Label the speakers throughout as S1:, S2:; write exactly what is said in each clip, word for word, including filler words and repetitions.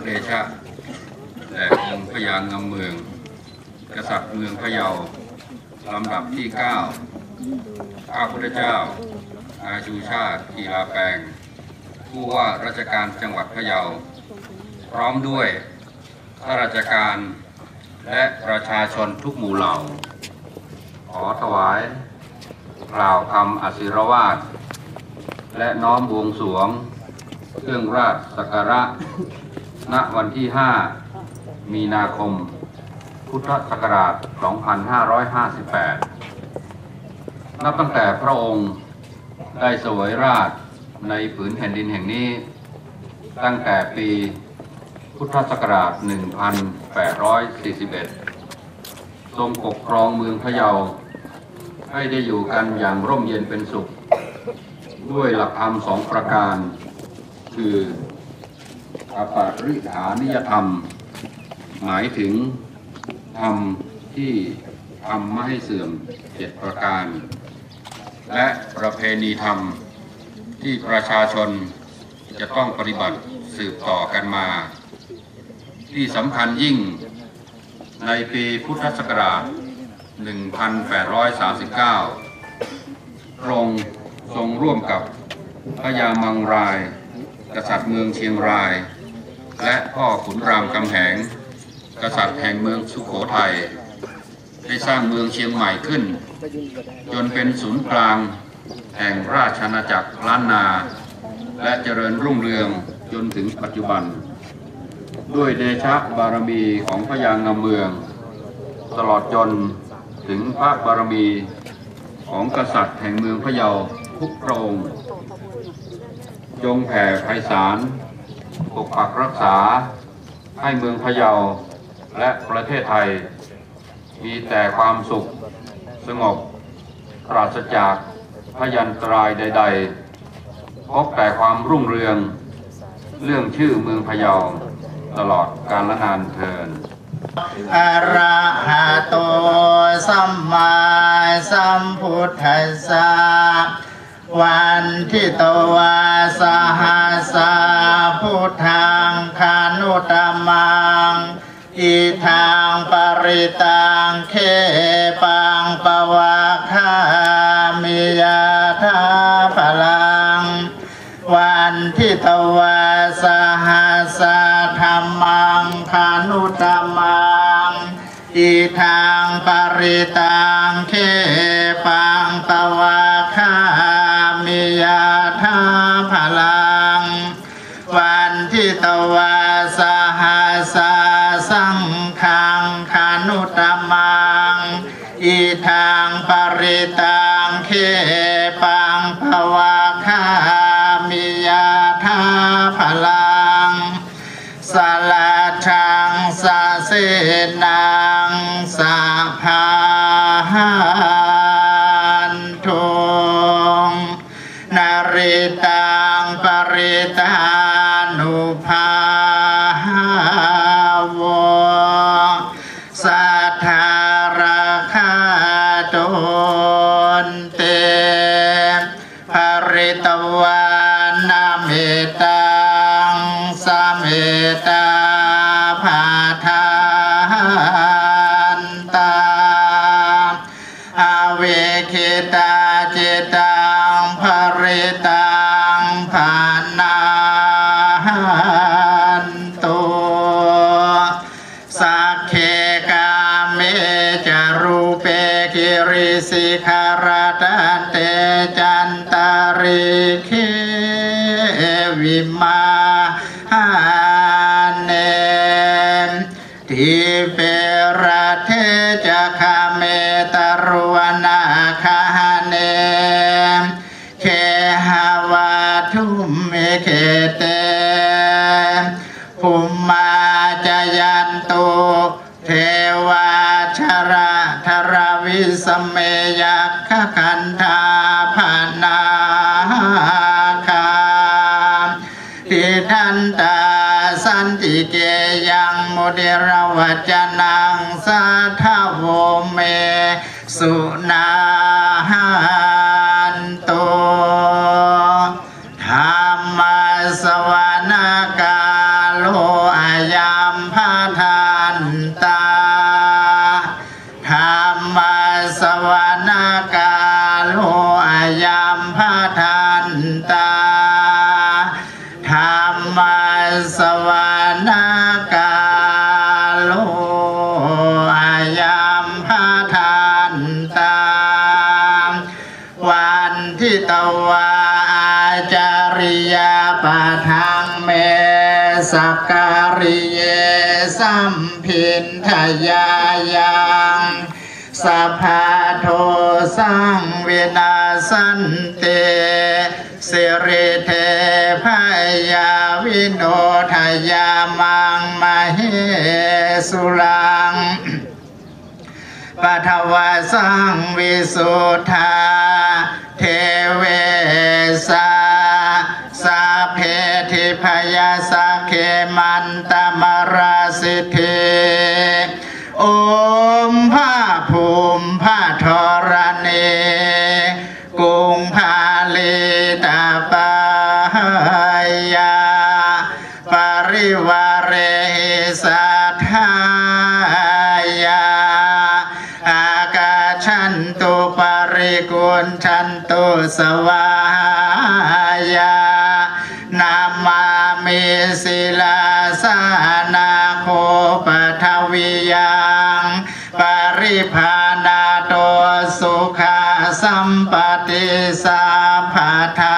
S1: เดชะแด่องค์พญางามเมืองกษัตริย์เมืองพะเยาลำดับที่เก้าข้าพุทธเจ้านายชูชาติกีฬาแปลงผู้ว่าราชการจังหวัดพะเยาพร้อมด้วยข้าราชการและประชาชนทุกหมู่เหล่าขอถวายกล่าวคำอาศิรวาทและน้อมบวงสรวงเครื่องราชสักการะณวันที่ห้ามีนาคมพุทธศักราชสองพันห้าร้อยห้าสิบแปดนับตั้งแต่พระองค์ได้เสวยราชในผืนแผ่นดินแห่งนี้ตั้งแต่ปีพุทธศักราชหนึ่งพันแปดร้อยสี่สิบเอ็ดทรงปกครองเมืองพะเยาให้ได้อยู่กันอย่างร่มเย็นเป็นสุขด้วยหลักธรรมสองประการคืออปริฐานิยธรรมหมายถึงธรรมที่ทำไม่ให้เสื่อมเจ็ดประการและประเพณีธรรมที่ประชาชนจะต้องปฏิบัติสืบต่อกันมาที่สำคัญยิ่งในปีพุทธศักราชหนึ่งพันแปดร้อยสามสิบเก้าพระองค์ทรงร่วมกับพญามังรายกษัตริย์เมืองเชียงรายและพ่อขุนรามคำแหงกษัตริย์แห่งเมืองสุโขทัยได้สร้างเมืองเชียงใหม่ขึ้นจนเป็นศูนย์กลางแห่งราชอาณาจักรล้านนาและเจริญรุ่งเรืองจนถึงปัจจุบันด้วยเดชะบารมีของพญางามเมืองตลอดจนถึงพระบารมีของกษัตริย์แห่งเมืองพะเยาทุกพระองค์จงแผ่ไพศาลปกปักรักษาให้เมืองพะเยาและประเทศไทยมีแต่ความสุขสงบปราศจากพยันตรายใดๆพบแต่ความรุ่งเรืองเรื่องชื่อเมืองพะเยาตลอดกาลนานเทอญ
S2: อะระหะโตสัมมาสัมพุทธัสสะวันทิโตวาสหัสสะพุทธังคานุตมังอิทังปริตังเคปังปวะคามิยาธาพลังวันทิตวาสหัสสะธัมมังคานุตมังอิทังปริตังเคปังปวะคามิยาธาพลังวันทิตวาสหัสสะสังฆังคานุตมังอิทังปริตังเคปังปวะคามิยาธาพลังสลัดชังสะเสนังสัพพานทุงนริตังปริตานุภาวสัทธาราคาโตนเตภริตวานาเมตังสเมตาภาทานตาอเวคิตาจิตังภริตังภานาตุสักเคกาเมจารูเปกิริสิขารตันเตจันตาริเควิมาหาเนทิเประเทจคาเมตรวนาคาเนเคหาวาทุมเมเคเตภุมมาจยันตุเทวาชระธรวิสเมยัคขคันธาภานาคาทิทันตาสันติเกยังโมเดรวัจนังสัทธโวเมสุนาหันโตธรรมสวานากาโลอาสวานากาโลอายัมพาทานตามวันที่ตวาอาจาริยาปะทังเมสักการิเยสัมพินทยายังสัพพะโทสังเวนาสันเตสิริเทพยาวิโนทยามังมเหสุรังปัทวาสังวิสุทธาเทเวสาสาเพธิพยาสักเขมันตมราสิทธิโอมพระภูมิพระธรณีกุงพาลิตาปายาปริวาเรสัทธายาอากาชันตุปริกุณชันตุสวายานามามิศิลาสานาโคปทวิยังปริภาณาโตสุขาสัมปติสัพพทา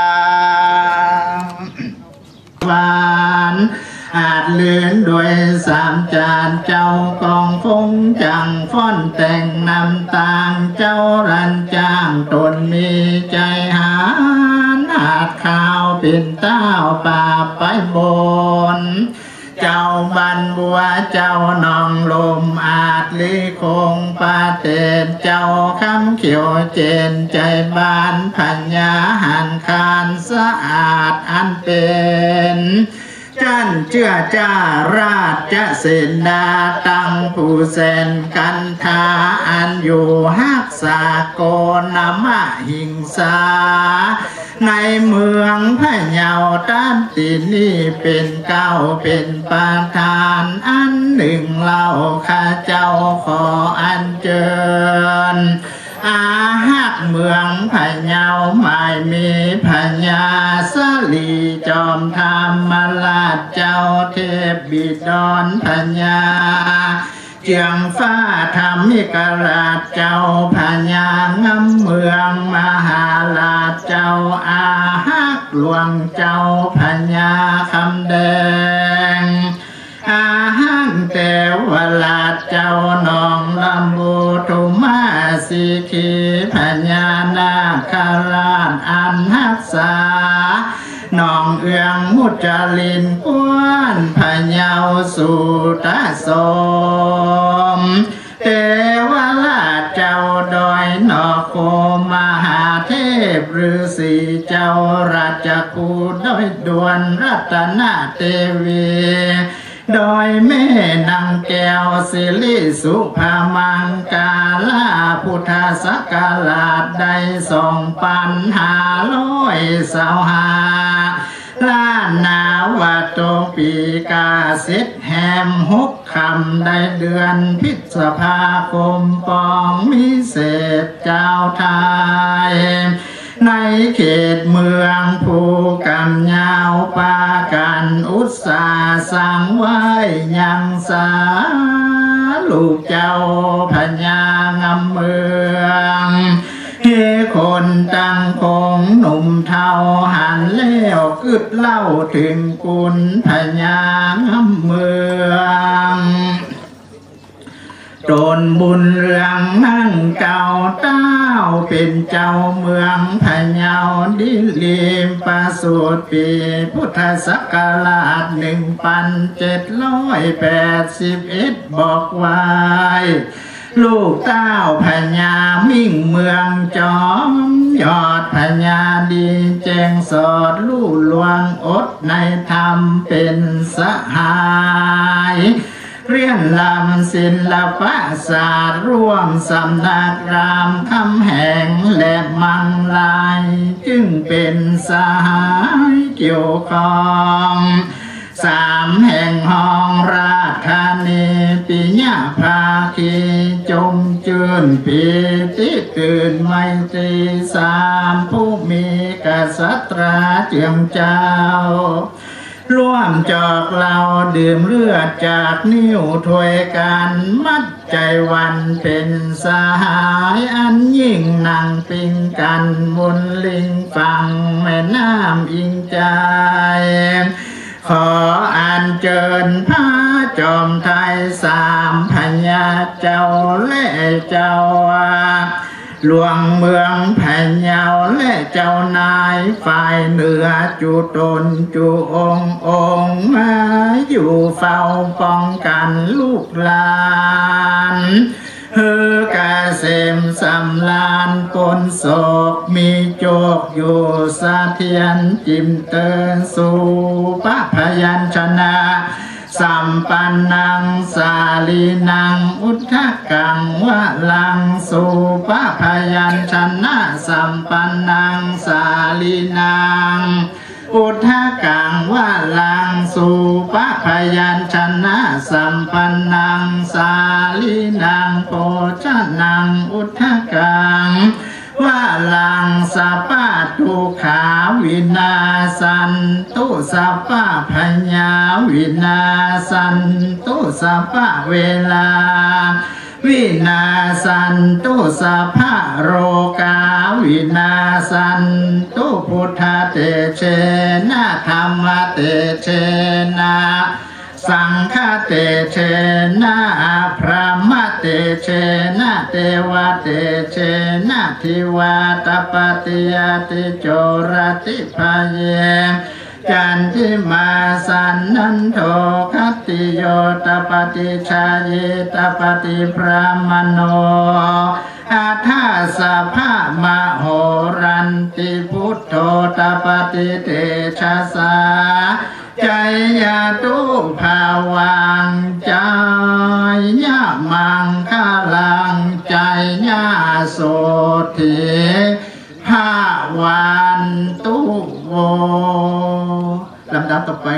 S2: หวานอาจเลื่อนด้วยสามจานเจ้ากองฟงจังฟ้อนแต่งนำตางเจ้ารันจ้างตนมีใจหาอาจข้าวเป็นเต้าป่าไปบนเจ้าบันบัวเจ้านองลมอาจลิคงปาเตนเจ้าคำเขียวเจนใจบานพัญญาหันคานสะอาดอันเป็นจันเชื่อจ้าราชเสนาตั้งผู้เสนกันทาอันอยู่ฮักษาโกนามะหิงสาในเมืองพะเยาด้านตีนี่เป็นเก้าเป็นประธานอันหนึ่งเล่าข้าเจ้าขออันเจิญอาฮักเมืองพะเยาไม่มีพญาสลีจอมธรรมราชเจ้าเทพบิดรพญาเจียงฟ้าธรรมิกราชเจ้าพญางำเมืองมหาราชเจ้าอาฮักหลวงเจ้าพญาคำแดงอาหังเทวราชเจ้านองลำบุทุมาสิขีพญานาคราชอันหักษานองเอืองมุจลินกวนพะเยาสุตสมเทวราชเจ้าดอยนอโคมหาเทพฤาษีเจ้าราชกูดอยดวนรัตนเทวีโดยแม่นางแก้วสิริสุภามังกาลาพุทธศักราชได้สองปันหาร้อยสาวหาล้านนาวาโตปีกาเสร็จแหมหกคำได้เดือนพฤษภาคมปองมิเศษเจ้าไทยในเขตเมืองภูกำยาวปากันอุตสาสังไว้ยังสาลูกเจ้าพญางำเมืองเฮคนตั้งคงหนุ่มเทาหันเลี้ยวกึดเล่าถึงกุลพญางำเมืองโดนบุญเรื่องนั่งเก่าเต้าเป็นเจ้าเมืองพะเยาดิลิมประสูติปีพุทธศักราชหนึ่งพันเจ็ดร้อยแปดสิบเอ็ดบอกไว้ลูกเต้าพญามิ่งเมืองจอมยอดพญาดีแจงสอดลู่ลวงอดในธรรมเป็นสหายเรียนลำศิลปศาสตร์ร่วมสำนักรามคำแหงและมังลายจึงเป็นสหายเกี่ยวข้องสามแห่งห้องราชธานีปิยะภาคีจมจื่นปีติตื่นไมตรีสามผู้มีกษัตราเจียงเจ้าร่วมจอกเราดื่มเลือดจากนิ้วถ้วยกันมัดใจวันเป็นสหายอันยิ่งนั่งปิงกันบนลิงฝั่งแม่น้ำอิงใจขออัญเชิญพระจอมไทยสามพญาเจ้าและเจ้าหลวงเมืองแผ่นเยาและเจ้านายฝ่ายเหนือจุตนจุององมาอยู่เฝ้าป้องกันลูกหลานเฮือกาเสมสำลานปนโศกมีโจกอยู่สะเทียนจิมเตือนสู่พระพยัญชนะสัมปันนังสาลีนังอุทธกังวะลังสุปะพยัญชนะสัมปันนังสาลีนังอุทธกังวะลังสุปะพยัญชนะสัมปันนังสาลีนังโภชนังอุทธกังว่าลังสัพพะทุกขาวินาสันตุสัพพะพญาวินาสันตุสัพพะเวลาวินาสันตุสัพพะโรกาวินาสันตุพุทธเตเชนะธรรมเตเชนะสังฆเตเชนะพระมเตเชนะเทวเตเชนะทิวาตปฏิยติโจรติภาเยจันทิมาสันนันโทคัตติโยตปฏิชาเยตปฏิพระมโนอาทาสะภะมโหรันติพุทโธตปฏิเตชะสาใจยาตุภาวังใจยะมังคลังใจยะโสติภาวันตุโวลำดับต่อไป